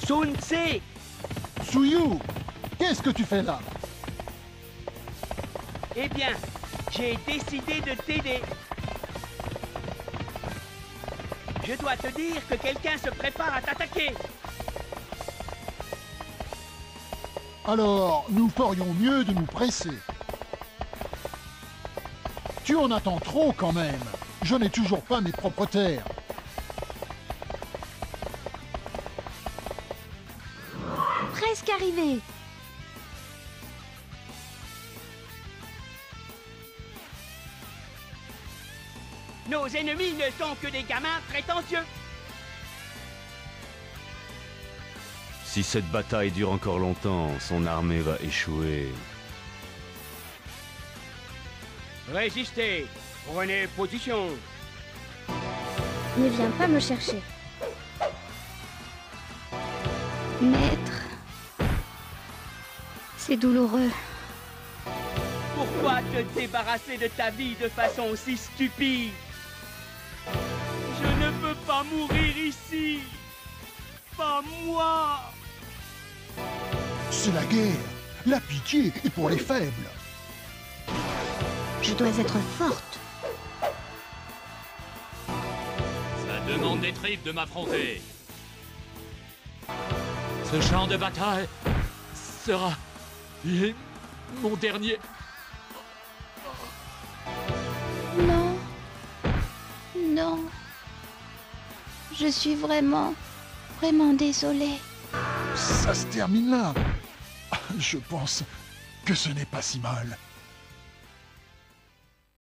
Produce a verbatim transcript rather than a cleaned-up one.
Sun Tse! Tsuyu, qu'est-ce que tu fais là? Eh bien, j'ai décidé de t'aider. Je dois te dire que quelqu'un se prépare à t'attaquer. Alors, nous ferions mieux de nous presser. Tu en attends trop quand même. Je n'ai toujours pas mes propres terres. Presque arrivé. Nos ennemis ne sont que des gamins prétentieux. Si cette bataille dure encore longtemps, son armée va échouer. Résistez. Prenez position. Ne viens pas me chercher. Maître. C'est douloureux. Pourquoi te débarrasser de ta vie de façon si stupide? Je ne peux pas mourir ici. Pas moi. C'est la guerre. La pitié est pour les faibles. Je dois être forte. Ça demande des tripes de m'affronter. Ce champ de bataille sera les- mon dernier. Non. Non. Je suis vraiment, vraiment désolée. Ça se termine là. Je pense que ce n'est pas si mal.